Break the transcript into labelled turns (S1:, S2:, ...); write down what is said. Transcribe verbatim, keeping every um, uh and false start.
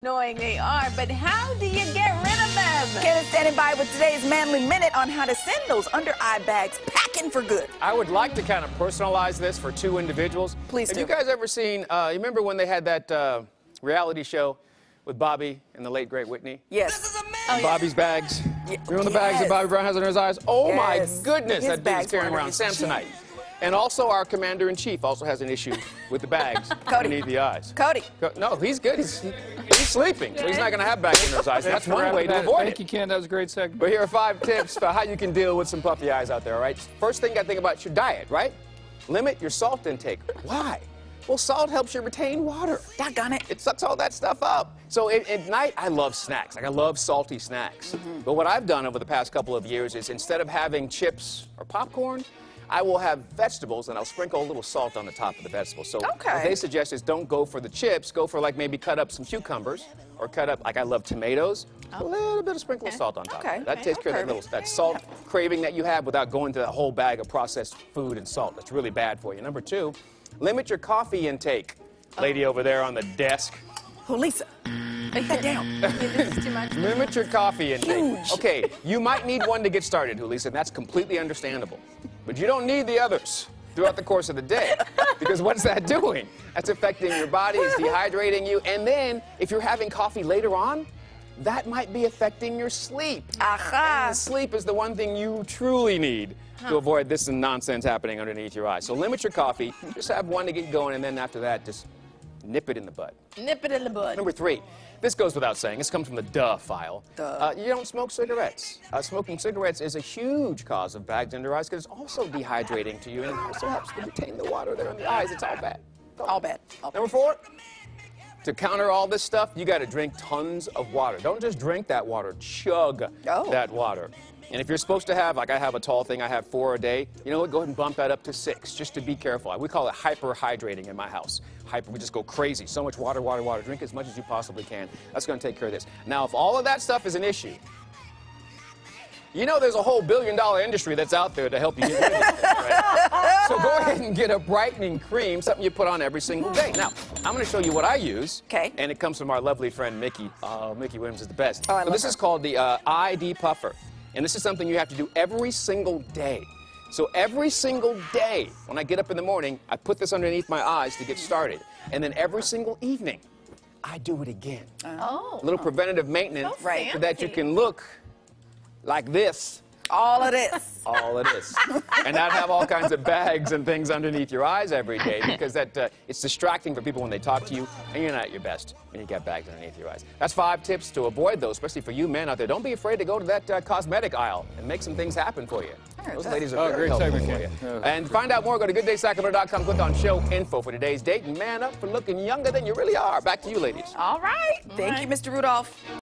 S1: Knowing they are, but how do you get rid of them?
S2: Ken is standing by with today's Manly Minute on how to send those under-eye bags packing for good.
S3: I would like to kind of personalize this for two individuals.
S2: Please
S3: Have
S2: do.
S3: you guys ever seen, uh, you remember when they had that uh, reality show with Bobby and the late, great Whitney?
S2: Yes.
S3: Oh, Bobby's bags.
S2: Yeah.
S3: Remember the bags
S2: Yes.
S3: that Bobby Brown has under his eyes? Oh,
S2: Yes.
S3: my goodness,
S2: His
S3: that dude's
S2: bags were
S3: carrying
S2: under
S3: around
S2: his
S3: Samsonite. And also our commander-in-chief also has an issue with the bags underneath the eyes.
S2: Cody.
S3: Co- No, he's good. He's, he's sleeping, so he's not going to have bags under his eyes. That's one way to avoid
S4: Thank
S3: it.
S4: you, Ken. That was a great segment.
S3: But here are five tips for how you can deal with some puffy eyes out there, all right? First thing you got to think about is your diet, right? Limit your salt intake. Why? Well, salt helps you retain water.
S2: Doggone it.
S3: It sucks all that stuff up. So at, at night, I love snacks. Like, I love salty snacks.
S2: Mm-hmm.
S3: But what I've done over the past couple of years is instead of having chips or popcorn, I will have vegetables, and I'll sprinkle a little salt on the top of the vegetables. So
S2: Okay.
S3: what they suggest is don't go for the chips. Go for, like, maybe cut up some cucumbers or cut up, like I love tomatoes. A little bit of sprinkle of salt on top.
S2: Okay.
S3: Of it. That
S2: Okay.
S3: takes care of that
S2: Okay.
S3: little that salt craving that you have without going to that whole bag of processed food and salt. That's really bad for you. Number two, limit your coffee intake. Lady over there on the desk.
S2: Oh, Lisa. Take that down.
S1: This is too much.
S3: Limit your coffee intake.
S2: Huge.
S3: Okay, you might need one to get started, Julissa, and that's completely understandable. But you don't need the others throughout the course of the day. Because what's that doing? That's affecting your body, it's dehydrating you, and then if you're having coffee later on, that might be affecting your sleep.
S2: Aha.
S3: And sleep is the one thing you truly need to avoid this nonsense happening underneath your eyes. So limit your coffee, just have one to get going, and then after that, just nip it in the bud.
S1: Nip it in the bud.
S3: Number three, this goes without saying. This comes from the duh file.
S2: Duh.
S3: Uh, you don't smoke cigarettes. Uh, smoking cigarettes is a huge cause of bags under eyes because it's also dehydrating to you and it also helps to retain the water there in the eyes. It's all bad.
S2: All bad. All bad.
S3: Number four, to counter all this stuff, you got to drink tons of water. Don't just drink that water, chug
S2: Oh.
S3: that water. And if you're supposed to have, like I have a tall thing, I have four a day, you know what, go ahead and bump that up to six, just to be careful. We call it hyperhydrating in my house. Hyper, we just go crazy. So much water, water, water. Drink as much as you possibly can. That's going to take care of this. Now, if all of that stuff is an issue, you know there's a whole billion dollar industry that's out there to help you get rid of it, right? So go ahead and get a brightening cream, something you put on every single day. Now, I'm going to show you what I use.
S2: Okay.
S3: And it comes from our lovely friend, Mickey. Oh, Mickey Williams is the best.
S2: Oh, I
S3: so
S2: love
S3: this
S2: her.
S3: is called the uh, I D Puffer. And this is something you have to do every single day. So every single day, when I get up in the morning, I put this underneath my eyes to get started. And then every single evening, I do it again.
S1: Oh.
S3: A little preventative maintenance
S1: So
S3: so that you
S1: fancy.
S3: can look like this
S2: All of this.
S3: all it is. And not have all kinds of bags and things underneath your eyes every day because that uh, it's distracting for people when they talk to you and you're not at your best when you got bags underneath your eyes. That's five tips to avoid those, especially for you men out there. Don't be afraid to go to that uh, cosmetic aisle and make some things happen for you. Those ladies are
S4: Oh,
S3: very
S4: great
S3: helpful
S4: segment,
S3: for you.
S4: Ken. Oh.
S3: And to find out more, go to good day sacramento dot com, click on show info for today's date, and man up for looking younger than you really are. Back to you, ladies.
S2: All right. Thank
S1: right.
S2: you, Mister Rudolph.